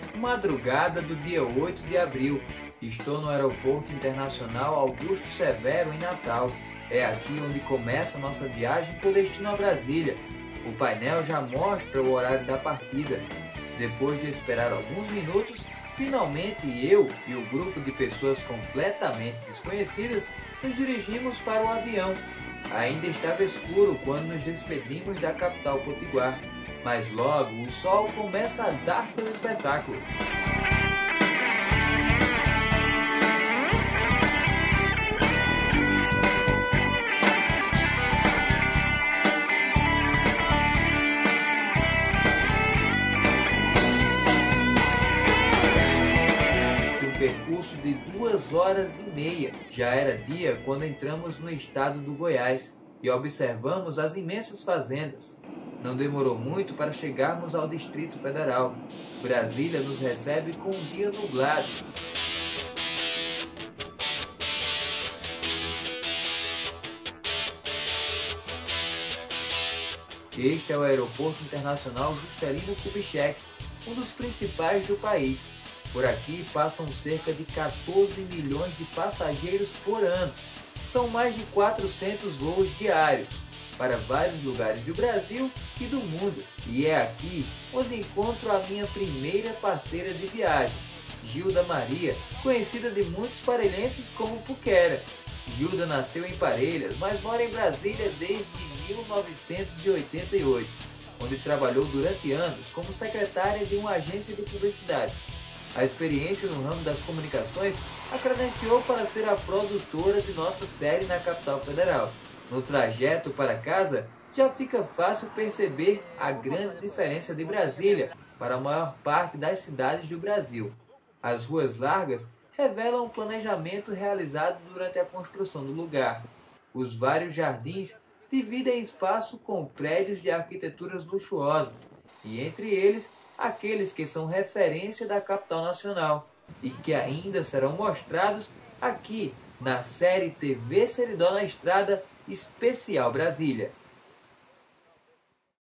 Madrugada do dia 8 de abril. Estou no Aeroporto Internacional Augusto Severo, em Natal. É aqui onde começa a nossa viagem com destino a Brasília. O painel já mostra o horário da partida. Depois de esperar alguns minutos, finalmente eu e o grupo de pessoas completamente desconhecidas nos dirigimos para o avião. Ainda estava escuro quando nos despedimos da capital potiguar, mas logo o sol começa a dar seu espetáculo. Percurso de 2 horas e meia. Já era dia quando entramos no estado do Goiás e observamos as imensas fazendas. Não demorou muito para chegarmos ao Distrito Federal. Brasília nos recebe com um dia nublado. Este é o Aeroporto Internacional Juscelino Kubitschek, um dos principais do país. Por aqui passam cerca de 14 milhões de passageiros por ano. São mais de 400 voos diários para vários lugares do Brasil e do mundo. E é aqui onde encontro a minha primeira parceira de viagem, Gilda Maria, conhecida de muitos parelhenses como Puquera. Gilda nasceu em Parelhas, mas mora em Brasília desde 1988, onde trabalhou durante anos como secretária de uma agência de publicidades. A experiência no ramo das comunicações a credenciou para ser a produtora de nossa série na capital federal. No trajeto para casa, já fica fácil perceber a grande diferença de Brasília para a maior parte das cidades do Brasil. As ruas largas revelam o planejamento realizado durante a construção do lugar. Os vários jardins dividem espaço com prédios de arquiteturas luxuosas, e entre eles, aqueles que são referência da capital nacional e que ainda serão mostrados aqui na série TV Seridó na Estrada Especial Brasília.